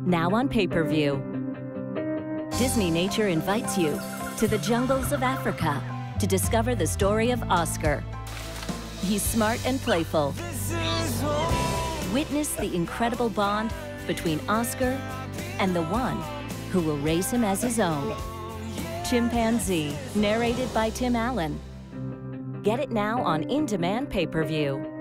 now on pay-per-view. Disney Nature invites you to the jungles of Africa to discover the story of Oscar. He's smart and playful. Witness the incredible bond between Oscar and the one who will raise him as his own. Chimpanzee, narrated by Tim Allen. Get it now on in-demand pay-per-view.